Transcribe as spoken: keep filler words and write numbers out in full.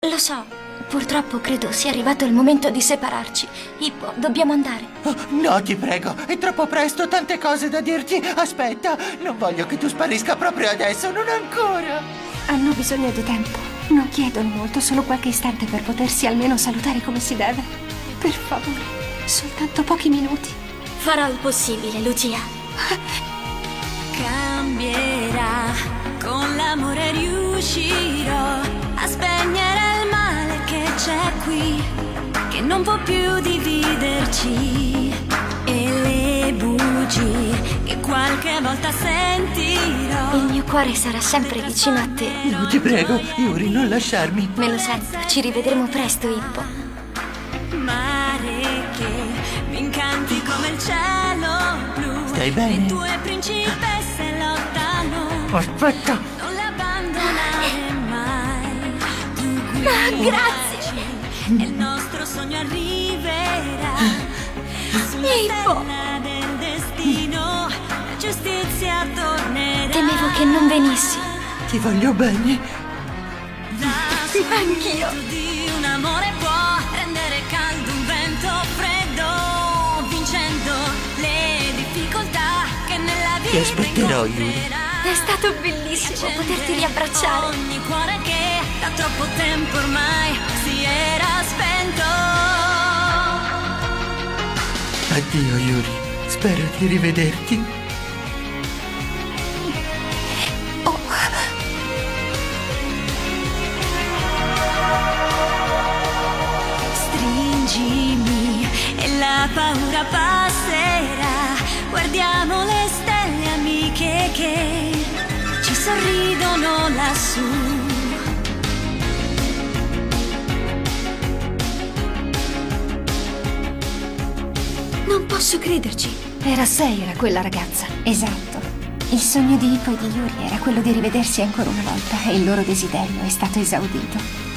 Lo so, purtroppo credo sia arrivato il momento di separarci. Ippo, dobbiamo andare. Oh, no, ti prego, è troppo presto, tante cose da dirti. Aspetta, non voglio che tu sparisca proprio adesso, non ancora. Hanno bisogno di tempo. Non chiedono molto, solo qualche istante per potersi almeno salutare come si deve. Per favore, soltanto pochi minuti. Farò il possibile, Lucia. Cambierà, con l'amore riuscirò a spegnere il male che c'è qui, che non può più dividerci, e le bugie che qualche volta sentirò. Il mio cuore sarà sempre vicino a te. No, ti prego, Yuri, non lasciarmi. Me lo sento, ci rivedremo presto, Ippo. Mare che mi incanti come il cielo blu. Stai bene? Le tue principesse lottano. Aspetta. Non le abbandonare mai. Tu Ah, guidaci, grazie. e il nostro sogno arriverà. Sulla Ippo. stella del destino la giustizia tornerà. Temevo che non venissi. Ti voglio bene. Anch'io. Di un amore può rendere caldo un vento freddo, vincendo le difficoltà che nella vita Ti aspetterò, Yuri. incontrerà. È stato bellissimo poterti riabbracciare. Ogni cuore che da troppo tempo ormai si era spento. Addio, Yuri. Spero di rivederti. Oh, Stringimi e la paura passerà. Guardiamo le stelle amiche che ci sorridono lassù. non posso crederci. Era sei, era quella ragazza. Esatto. Il sogno di Ippo e di Yuri era quello di rivedersi ancora una volta e il loro desiderio è stato esaudito.